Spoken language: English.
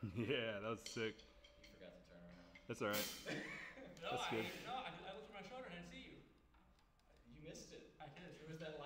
Yeah, that was sick. You forgot to turn around. That's all right. No, That's good. I looked at my shoulder and I didn't see you. You missed it. I did. It was that